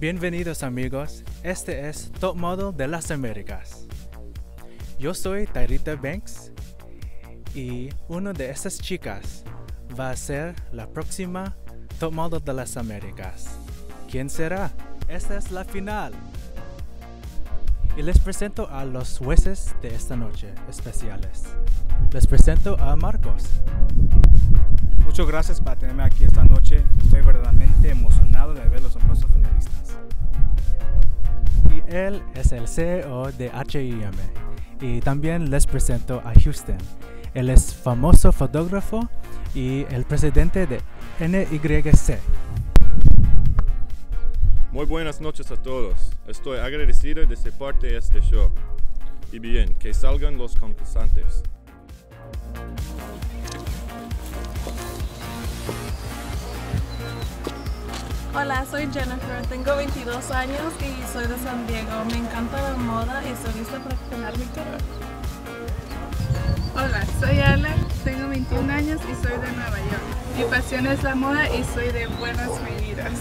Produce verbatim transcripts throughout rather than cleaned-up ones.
Bienvenidos amigos, este es Top Model de las Américas. Yo soy Tairita Banks y una de estas chicas va a ser la próxima Top Model de las Américas. ¿Quién será? Esta es la final. Y les presento a los jueces de esta noche especiales. Les presento a Marcos. Muchas gracias por tenerme aquí esta noche. Estoy verdaderamente emocionado de ver los hermosos finalistas. Y él es el C E O de H I M. Y también les presento a Houston. Él es famoso fotógrafo y el presidente de N Y C. Muy buenas noches a todos. Estoy agradecido de ser parte de este show. Y bien, que salgan los concursantes. Hola, soy Jennifer, tengo veintidós años y soy de San Diego. Me encanta la moda y estoy lista para ganar mi carrera. Hola, soy Ale, tengo veintiún años y soy de Nueva York. Mi pasión es la moda y soy de buenas medidas.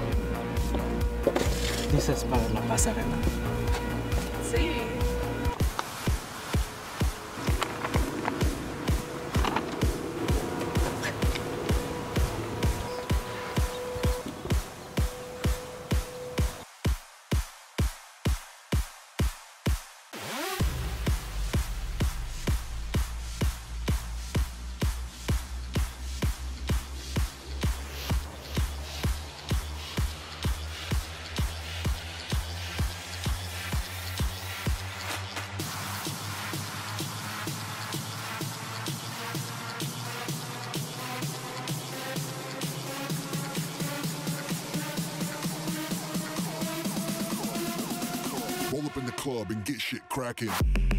Dices para la pasarela. Sí. Roll up in the club and get shit cracking.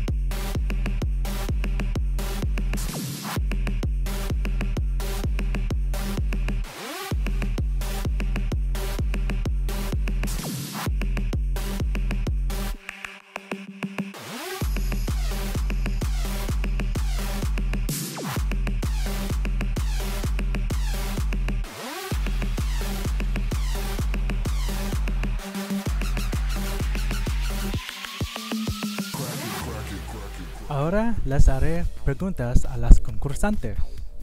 Ahora les haré preguntas a las concursantes.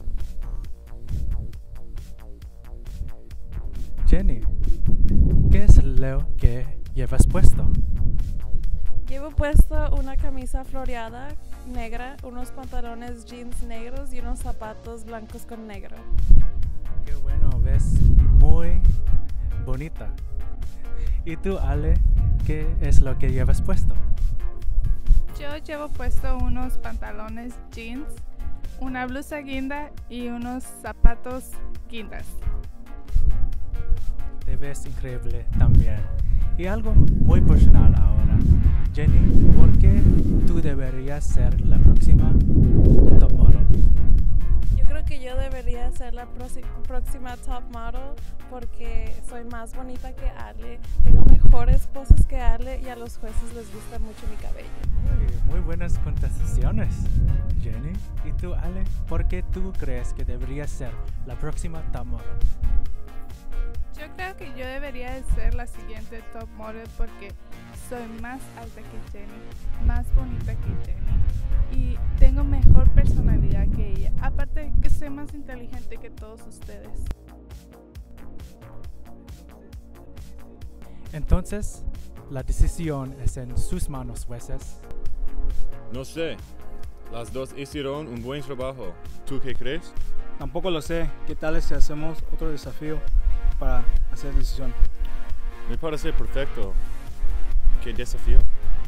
Jenny, ¿qué es lo que llevas puesto? Llevo puesto una camisa floreada negra, unos pantalones jeans negros y unos zapatos blancos con negro. Qué bueno, ves muy bonita. ¿Y tú, Ale, qué es lo que llevas puesto? Yo llevo puesto unos pantalones jeans, una blusa guinda y unos zapatos guindas. Te ves increíble también. Y algo muy personal ahora. Jenny, ¿por qué tú deberías ser la próxima Top Model? Yo creo que yo debería ser la próxima Top Model porque soy más bonita que Ale, tengo mejores poses que Ale y a los jueces les gusta mucho mi cabello. Muy, muy buenas contestaciones, Jenny. ¿Y tú, Ale, por qué tú crees que deberías ser la próxima Top Model? Yo creo que yo debería de ser la siguiente Top Model porque soy más alta que Jenny, más bonita que Jenny y tengo mejor personalidad que ella. Aparte que soy más inteligente que todos ustedes. Entonces, la decisión es en sus manos, jueces. No sé. Las dos hicieron un buen trabajo. ¿Tú qué crees? Tampoco lo sé. ¿Qué tal si hacemos otro desafío para hacer decisión? Me parece perfecto. ¿Qué desafío?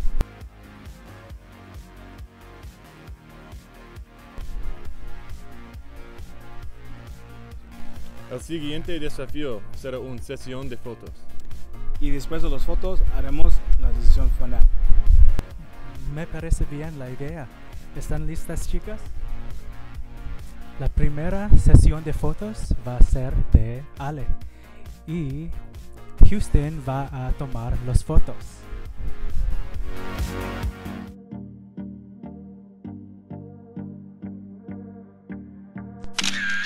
El siguiente desafío será una sesión de fotos. Y después de las fotos haremos la decisión final. Me parece bien la idea. ¿Están listas, chicas? La primera sesión de fotos va a ser de Ale y Houston va a tomar las fotos.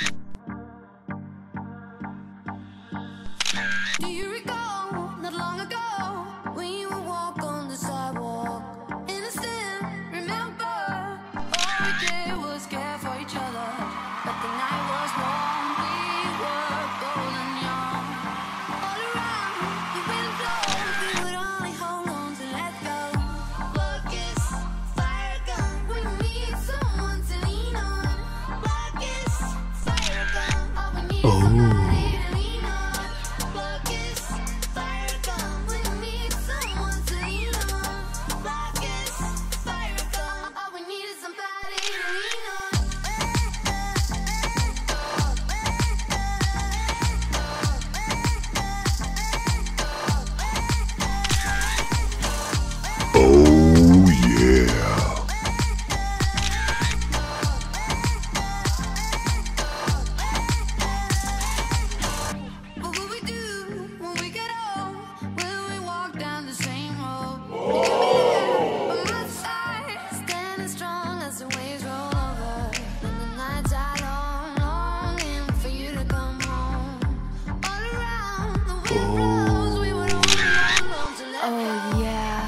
Do you recall not long ago? Oh yeah.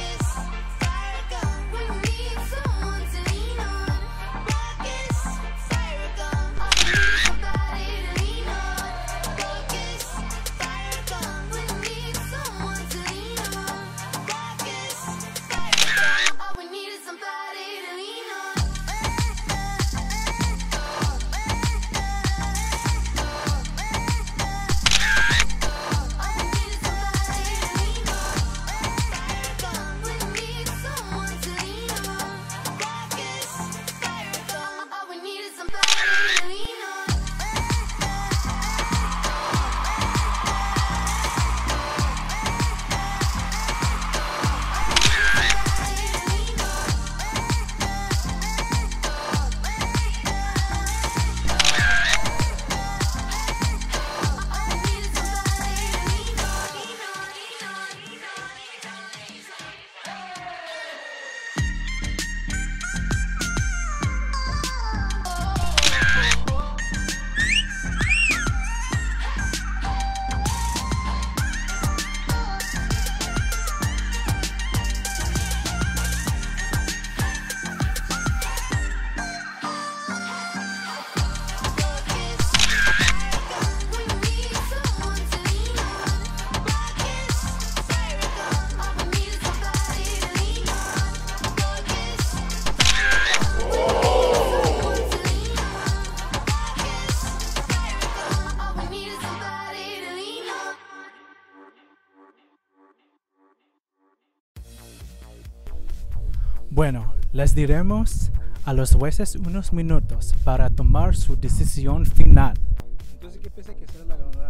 Bueno, les diremos a los jueces unos minutos para tomar su decisión final. Entonces, ¿qué piensa que será la ganadora?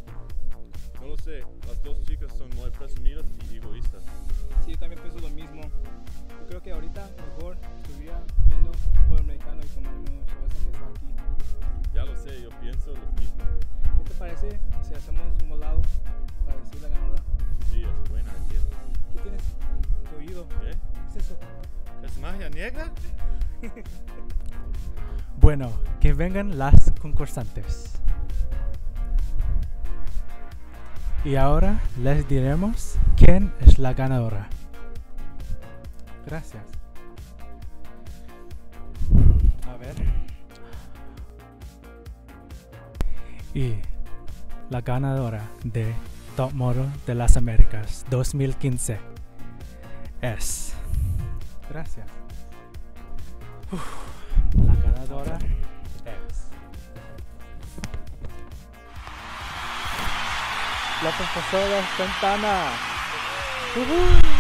No lo sé, las dos chicas son muy presumidas y egoístas. Sí, yo también pienso lo mismo. Yo creo que ahorita mejor estuviera viendo fútbol americano y tomando una cerveza que está aquí. Ya lo sé, yo pienso lo mismo. ¿Qué te parece si hacemos un volado para decir la ganadora? Sí, es buena idea. ¿Qué tienes en tu oído? ¿Qué? ¿Qué es eso? ¿Es magia negra? Bueno, que vengan las concursantes. Y ahora les diremos quién es la ganadora. Gracias. A ver. Y la ganadora de Top Model de las Américas dos mil quince es... Gracias. Uf, la ganadora es... la profesora Santana. Uh-huh.